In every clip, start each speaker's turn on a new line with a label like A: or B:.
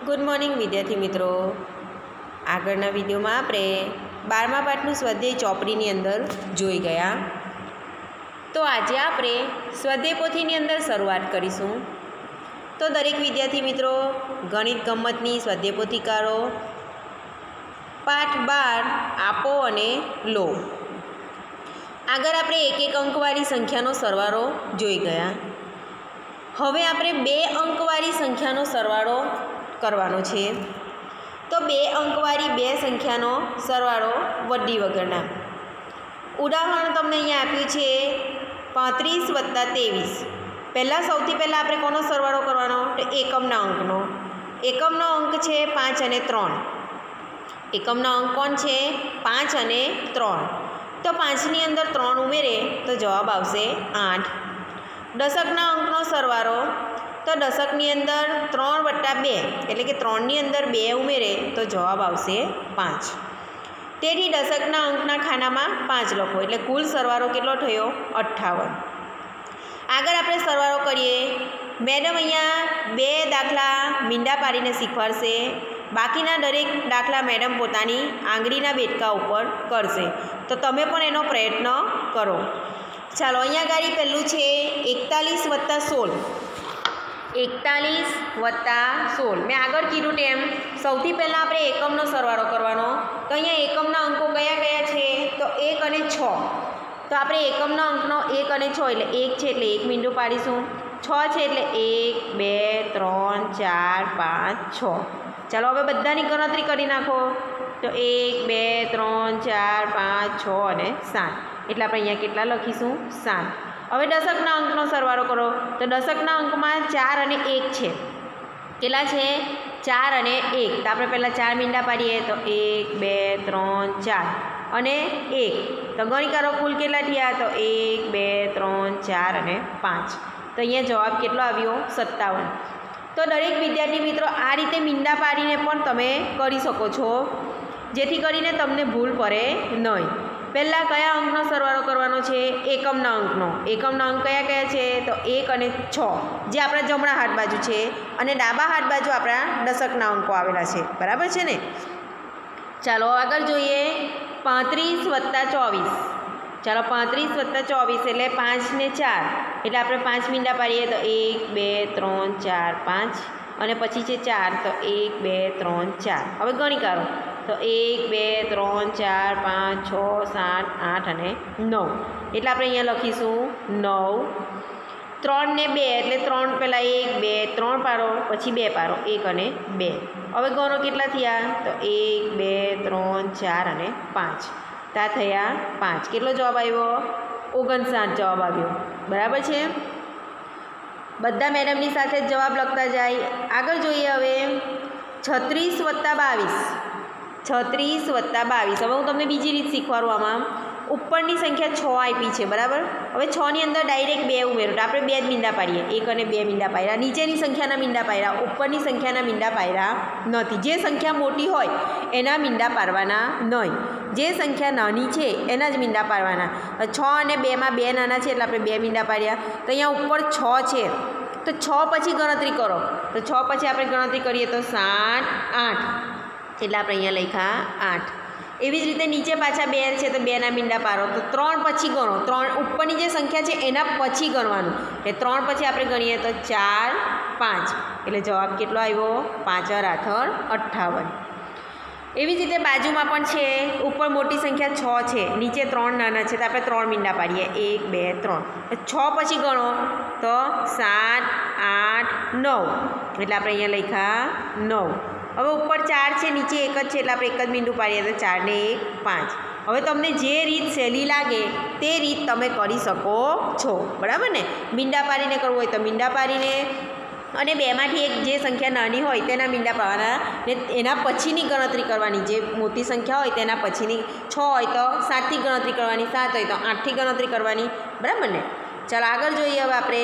A: Good morning વિદ્યાર્થી મિત્રો। આગળના વિડીયોમાં આપણે 12મા પાઠનું સ્વાધ્યાય ચોપડીની અંદર જોઈ ગયા। તો આજે આપણે સ્વાધ્યાય પોથીની અંદર શરૂઆત કરીશું। તો દરેક વિદ્યાર્થી મિત્રો ગણિત ગમ્મતની સ્વાધ્યાય પોથી કાઢો। પાઠ 12 આપો અને લો। આગળ આપણે એક એક અંકવાળી સંખ્યાનો સરવાળો જોઈ ગયા। હવે આપણે 2 અંકવાળી સંખ્યાનો સરવાળો કરવાનો છે। તો 2 અંકવાળી 2 સંખ્યાનો સરવાળો વડ્ડી વગરના। ઉદાહરણ તમને અહીંયા આપ્યું છે 35 + 23। સૌથી પહેલાં આપણે કોનો સરવાળો કરવાનો? તો એકમના અંકનો। એકમનો અંક છે 5 અને 3। એકમનો અંક કોણ છે? 5 અને 3। તો 5ની અંદર 3 ઉમેરે તો જવાબ આવશે 8। દશકના અંકનો સરવાળો, તો દશકની અંદર 3 + 2 એટલે કે 3ની અંદર 2 ઉમેરે તો જવાબ આવશે 5। તેથી દશકના અંકના ખાનામાં 5 લખો એટલે કુલ સરવાળો કેટલો થયો? 58। આગળ આપણે સરવાળો કરીએ। મેડમ અહીંયા 2 દાખલા મીંડા પાડીને શીખવાડશે। બાકીના દરેક દાખલા મેડમ પોતાની આંગળીના બેટકા ઉપર કરશે, તો તમે પણ એનો પ્રયત્ન કરો। ચાલો અહીંયા ગાડી પહેલું છે 41 + 16। 41 + 16 મેં આગળ કીધું તેમ સૌથી પહેલાં આપણે એકમનો સરવાળો કરવાનો। તો અહીંયા એકમના અંકો કયા કયા છે? તો 1 અને 6। તો આપણે એકમના અંકનો 1 અને 6 એટલે 1 છે એટલે 1 મીંડું પાડીશું, 6 છે એટલે 1 2 3 4 5 6। ચાલો હવે બધાની ગણતરી કરી નાખો। તો 1 2 3 4 5 6 અને 7 એટલે આપણે અહીંયા કેટલા લખીશું? 7। હવે દશકના અંકનો સરવાળો કરો। તો દશકના અંકમાં 4 અને 1 છે। કેટલા છે? 4 અને 1। તો આપણે પહેલાં 4 મીંડા પાડીએ તો 1 2 3 4 અને 1। તો ગણી કાઢો કુલ કેટલા થયા? તો 1 2 3 4 અને 5। તો અહીંયા જવાબ કેટલો આવ્યો? 57। તો દરેક વિદ્યાર્થી મિત્રો આ રીતે મીંડા પાડીને પણ તમે કરી શકો છો, જેથી કરીને તમને ભૂલ પડે નહીં। પહેલાં કયા અંકનો સરવાળો કરવાનો છે? એકમના અંકનો। એકમના અંક કયા કયા છે? તો 1 અને 6 જે આપણા જમણા હાથ બાજુ છે, અને ડાબા હાથ બાજુ આપણા દશકના અંકો આવેલા છે, બરાબર છે ને? ચાલો આગળ જોઈએ 35 + 24। ચાલો 35 + 24 એટલે 5 ને 4 એટલે આપણે 5 મીંડા પાડીએ તો 1 2 3 4 5 અને પછી છે 4 તો 1 2 3 4। હવે ગણી કાઢો તો 1 2 3 4 5 6 7 8 અને 9 એટલે આપણે અહીંયા લખીશું 9। 3 ને 2 એટલે 3 પહેલાં 1 2 3 પાડો, પછી 2 પાડો 1 અને 2। હવે ગણો કેટલા થયા? તો 1 2 3 4 અને 5। ત્યાં થયા 5। કેટલો જવાબ આવ્યો? 59 જવાબ આવ્યો, બરાબર છે? બધા મેડમની સાથે જ જવાબ લખતા જાય। આગળ જોઈએ હવે 36 + 22। 36 + 22 હવે હું તમને બીજી રીત શીખવાડું। આમાં ઉપરની સંખ્યા 6 આપી છે, બરાબર? હવે 6ની અંદર ડાયરેક્ટ 2 ઉમેરો તો આપણે 2 જ મીંડા પાડીએ, 1 અને 2 મીંડા પાડ્યા। નીચેની સંખ્યાના મીંડા પાડ્યા, ઉપરની સંખ્યાના મીંડા પાડ્યા નથી। જે સંખ્યા મોટી હોય એના મીંડા પાડવાના નહીં, જે સંખ્યા નાની છે એના જ મીંડા પાડવાના। 6 અને 2માં 2 નાના છે એટલે આપણે 2 મીંડા પાડ્યા। તો અહીંયા ઉપર 6 છે તો 6 પછી ગણતરી કરો, તો 6 પછી આપણે ગણતરી કરીએ તો 7 8 એટલે આપણે અહીંયા લખ્યા 8। એવી જ રીતે નીચે પાછા 2 છે તો 2ના મીંડા પાડો, તો 3 પછી ગણો। 3 ઉપરની જે સંખ્યા છે એના પછી ગણવાનું, એટલે 3 પછી આપણે ગણીએ તો 4 5 એટલે જવાબ કેટલો આવ્યો? 5 × 8 = 58। એવી જ રીતે બાજુમાં પણ છે, ઉપર મોટી સંખ્યા 6 છે, નીચે 3 નાના છે તો આપણે 3 મીંડા પાડીએ 1 2 3। 6 પછી ગણો તો 7 8 9 એટલે આપણે અહીંયા લખ્યા 9। હવે ઉપર 4 છે, નીચે 1 જ છે એટલે આપણે 1 જ મીંડું પાડીએ તો 4 ને 1 5। હવે તમને જે રીત સહેલી લાગે તે રીત તમે કરી શકો છો, બરાબર ને? મીંડા પાડીને કરવું હોય તો મીંડા પાડીને, અને 2માંથી એક જે સંખ્યા નાની હોય તેના મીંડા પાડવાના ને એના પછીની ગણતરી કરવાની। જે મોટી સંખ્યા હોય તેના પછીની 6 હોય તો 7થી ગણતરી કરવાની, 7 હોય તો 8થી ગણતરી કરવાની, બરાબર ને? ચાલો આગળ જોઈએ હવે આપણે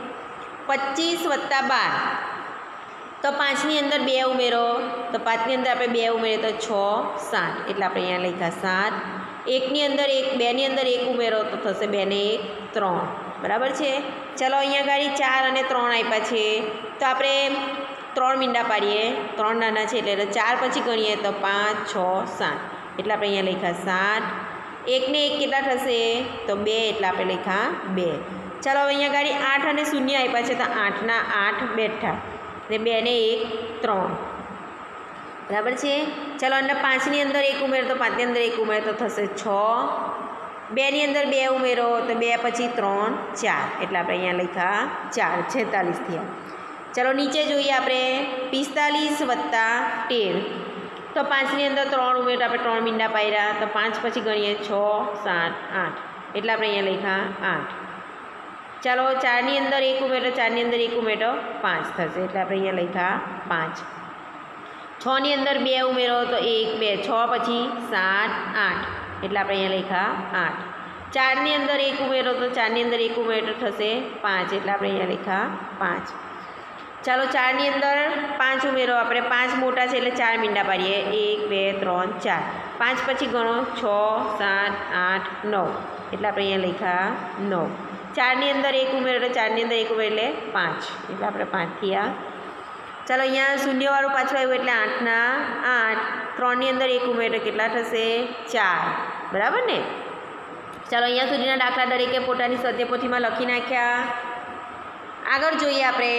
A: 25 + 12। તો 5ની અંદર 2 ઉમેરો, તો 5ની અંદર આપણે 2 ઉમેરીએ તો 6 7 એટલે આપણે અહીંયા લખ્યા 7। 1ની અંદર 1 2ની અંદર 1 ઉમેરો તો થશે 2 ને 1 3, બરાબર છે? ચાલો અહીંયા ગાડી 4 અને 3 આપ્યા છે, તો આપણે 3 મીંડા પાડીએ, 3 નાના છે એટલે 4 પછી ગણીએ તો 5, 6, 7 એટલે આપણે અહીંયા લખ્યા 7. 1 ને 1 કેટલા થશે તો 2 એટલે આપણે લખ્યા 2. ચાલો હવે અહીંયા ગાડી 8 અને 0 આપ્યા છે તો 8 ના 8 બેઠા ને 2 ને 1 3 બરાબર છે. ચાલો અંદર 5 ની અંદર 1 ઉમેરો તો 5 ની અંદર 1 ઉમેરો તો થશે 6. 2 ની અંદર 2 ઉમેરો તો 2 પછી 3 4 એટલે આપણે અહીંયા લખ્યા 4 46 થયા. ચાલો નીચે જોઈએ આપણે 45 વત્તા 13 તો 5 ની અંદર 3 ઉમેરો આપણે 3 મીંડા પાડ્યા તો 5 પછી ગણીએ 6, 7, 8 એટલે આપણે અહીંયા લખ્યા 8. ચાલો 4 ની અંદર 1 ઉમેરો 4 ની અંદર 1 ઉમેરો 5 થશે એટલે આપણે અહીંયા લખ્યા 5. 6 ની અંદર 2 ઉમેરો તો 1, 2, 6 પછી 7, 8 એટલે આપણે અહીંયા લખ્યા 8. 4 ની અંદર 1 ઉમેરો તો 4 ની અંદર 1 ઉમેરો થશે 5 એટલે આપણે અહીંયા લખ્યા 5. ચાલો 4 ની અંદર 5 ઉમેરો આપણે 5 મોટા છે એટલે 4 મીંડા પાડીએ 1, 2, 3, 4 5 પછી ગણો 6, 7, 8, 9 એટલે આપણે અહીંયા લખ્યા 9. 4 ની અંદર 1 ઉમેરો તો 4 ની અંદર 1 ઉમેરો એટલે 5 એટલે આપણે 5 થયા. ચાલો અહીંયા શૂન્યવાળું પાછું આવ્યું એટલે 8 ના 8 3 ની અંદર 1 ઉમેરો કેટલા થશે 4 બરાબર ને. ચાલો અહીંયા સુધીના દાખલા દરેકે પોતાની સ્વાધ્યાય લખી નાખ્યા. આગળ જોઈએ આપણે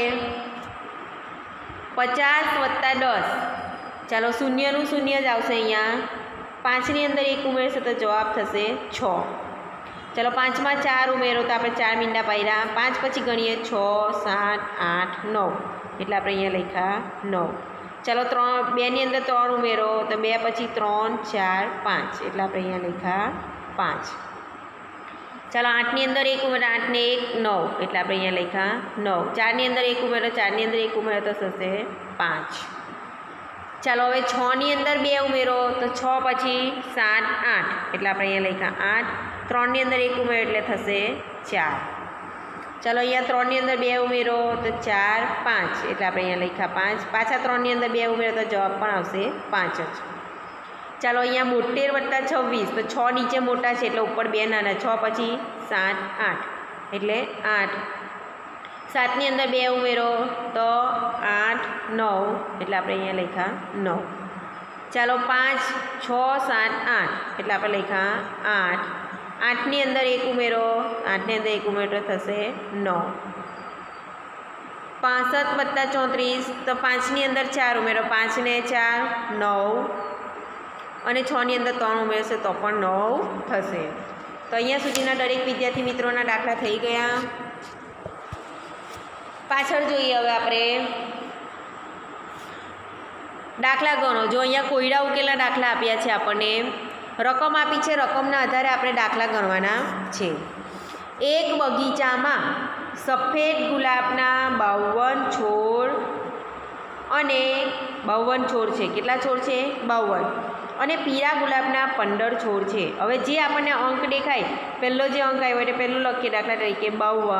A: 50 વત્તા 10 ચાલો શૂન્યનું શૂન્ય જ આવશે અહીંયા. 5 ની અંદર 1 ઉમેરશે તો જવાબ થશે 6. ચાલો 5 માં 4 ઉમેરો તો આપણે 4 મીંડા પાડ્યા 5 પછી ગણીએ 6, 7, 8, 9 એટલે આપણે અહીંયા લખ્યા 9. ચાલો 2 ની અંદર 3 ઉમેરો તો 2 પછી 3, 4, 5 એટલે આપણે અહીંયા લખ્યા 5. ચાલો 8 ની અંદર 1 ઉમેરો 8 ને 1 9 એટલે આપણે અહીંયા લખ્યા 9. 4 ની અંદર 1 ઉમેરો 4 ની અંદર 1 ઉમેરો તો થશે 5. ચાલો હવે 6 ની અંદર 2 ઉમેરો તો 6 પછી 7, 8 એટલે આપણે અહીંયા લખ્યા 8. 3 ની અંદર 1 ઉમેરો એટલે થશે 4. ચાલો અહીંયા 3 ની અંદર 2 ઉમેરો તો 4, 5 એટલે આપણે અહીંયા લખ્યા 5. પાછા 3 ની અંદર 2 ઉમેરો તો જવાબ પણ આવશે 5 જ. ચાલો અહીંયા 72 વત્તા 26 તો 6 નીચે મોટા છે એટલે ઉપર 2 નાના 6 પછી 7, 8 એટલે 8. 7 ની અંદર 2 ઉમેરો તો 8, 9 એટલે આપણે અહીંયા લખ્યા 9. ચાલો 5, 6, 7, 8 એટલે આપણે લખ્યા 8. 8 ની અંદર 1 ઉમેરો 8 ની અંદર 1 ઉમેરો થશે 9. 65 વત્તા 34 તો 5 ની અંદર 4 ઉમેરો 5 ને 4 9 અને 6 ની અંદર 3 ઉમેરશે તો પણ 9 થશે. તો અહીંયા સુધીના દરેક વિદ્યાર્થી મિત્રોના દાખલા થઈ ગયા. પાછળ જોઈએ હવે આપણે દાખલા ગણો. જો અહીંયા કોયડા ઉકેલના દાખલા આપ્યા છે આપણને રકમ આપી છે રકમના આધારે આપણે દાખલા ગણવાના છે. એક બગીચામાં સફેદ ગુલાબના 52 છોડ અને 52 છોડ છે. કેટલા છોડ છે 52 અને પીળા ગુલાબના 15 છોડ છે. હવે જે આપણને અંક દેખાય પહેલો જે અંક આવ્યો એટલે પહેલું લખીએ દાખલા તરીકે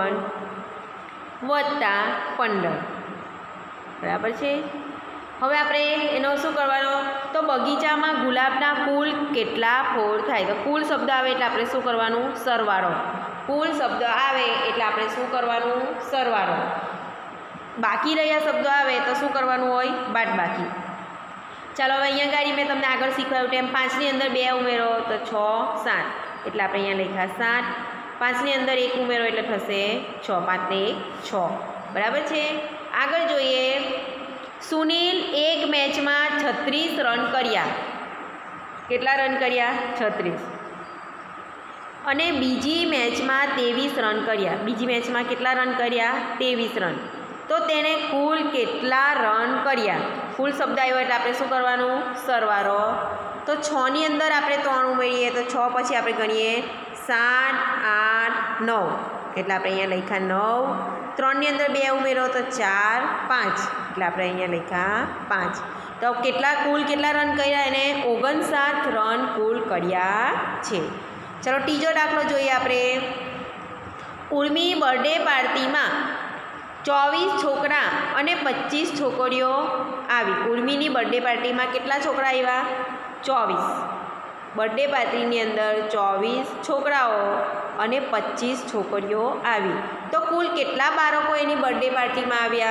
A: 52 વત્તા 15 બરાબર છે. હવે આપણે એનો શું કરવાનો તો બગીચામાં ગુલાબના કુલ કેટલા ફૂલ થાય તો કુલ શબ્દ આવે એટલે આપણે શું કરવાનું સરવાળો. કુલ શબ્દ આવે એટલે આપણે શું કરવાનું સરવાળો. બાકી રહ્યા શબ્દો આવે તો શું કરવાનું હોય બાદબાકી. ચાલો હવે અહીંયા ગાડી મેં તમને આગળ શીખવાયું તેમ 5 ની અંદર 2 ઉમેરો તો 6, 7 એટલે આપણે અહીંયા લખ્યા 7. 5 ની અંદર 1 ઉમેરો એટલે થશે 6. 5 ને 1 6 બરાબર છે. આગળ જોઈએ સુનિલ એક મેચમાં 36 રન કર્યા. કેટલા રન કર્યા 36. અને બીજી મેચમાં 23 રન કર્યા. બીજી મેચમાં કેટલા રન કર્યા 23 રન. તો તેણે કુલ કેટલા રન કર્યા. કુલ શબ્દ આવ્યો એટલે આપણે શું કરવાનું સરવાળો. તો 6 ની અંદર આપણે 3 ઉમેરીએ તો 6 પછી આપણે ગણીએ 7, 8, 9 એટલે આપણે અહીંયા લખ્યા 9. 3 ની અંદર 2 ઉમેરો તો 4, 5 એટલે આપણે અહીંયા લખ્યા 5. તો કુલ કેટલા રન કર્યા એને 59 રન કુલ કર્યા છે. ચલો ત્રીજો દાખલો જોઈએ આપણે. ઉર્મી બર્થડે પાર્ટીમાં 24 છોકરા અને 25 છોકરીઓ આવી. ઉર્મીની બર્થડે પાર્ટીમાં કેટલા છોકરા આવ્યા 24. બર્થડે પાર્ટીની અંદર 24 છોકરાઓ અને 25 છોકરીઓ આવી. તો કુલ કેટલા બાળકો એની બર્થડે પાર્ટીમાં આવ્યા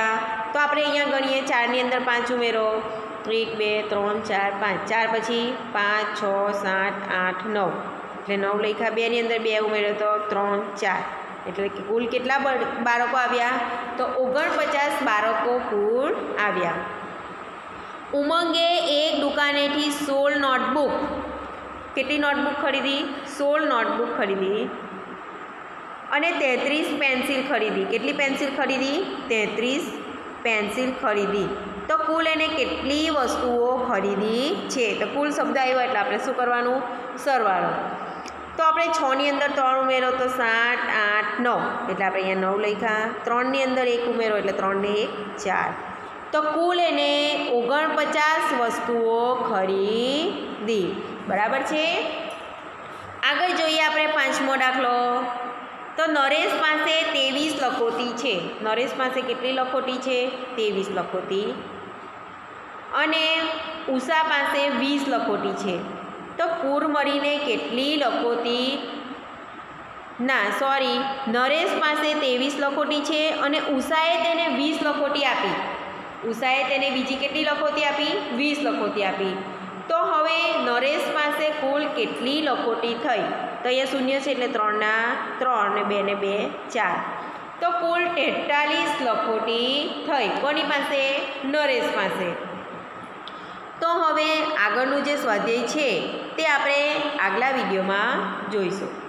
A: તો આપણે અહીંયા ગણીએ 4ની અંદર 5 ઉમેરો 1 2 3 4 5 4 પછી 5 6 7 8 9 એટલે 9 લખ્યા 2ની અંદર 2 ઉમેરો તો 3 4 એટલે કે કુલ કેટલા બાળકો આવ્યા તો 49 બાળકો કુલ આવ્યા. ઉમંગે એક દુકાનેથી 16 નોટબુક કેટલી નોટબુક ખરીદી 16 નોટબુક ખરીદી અને 33 પેન્સિલ ખરીદી. કેટલી પેન્સિલ ખરીદી 33 પેન્સિલ ખરીદી. તો કુલ એને કેટલી વસ્તુઓ ખરીદી છે તો કુલ શબ્દ આવ્યો એટલે આપણે શું કરવાનું સરવાળો. તો આપણે 6ની અંદર 3 ઉમેરો તો 7 8 9 એટલે આપણે અહીંયા 9 લખ્યા 3ની અંદર 1 ઉમેરો એટલે 3 ને 1 4. તો કુલ એને 49 વસ્તુઓ ખરીદી. બરાબર છે. આગળ જોઈએ આપણે 5મો દાખલો. તો નરેશ પાસે 23 લખોટી છે. નરેશ પાસે કેટલી લખોટી છે 23 લખોટી અને ઉષા પાસે 20 લખોટી છે. તો કુલ મળીને કેટલી લખોટી નરેશ પાસે 23 લખોટી છે અને ઉષાએ તેને 20 લખોટી આપી. ઉષાએ તેને બીજી કેટલી લખોટી આપી 20 લખોટી આપી. તો હવે નરેશ પાસે કુલ કેટલી લખોટી થઈ તો અહીંયા શૂન્ય છે એટલે 3ના 3 ને 2 ને 2 4. તો કુલ 43 લખોટી થઈ કોની પાસે નરેશ પાસે. તો હવે આગળનું જે સ્વાધ્યાય છે તે આપણે આગલા વિડીયોમાં જોઈશું.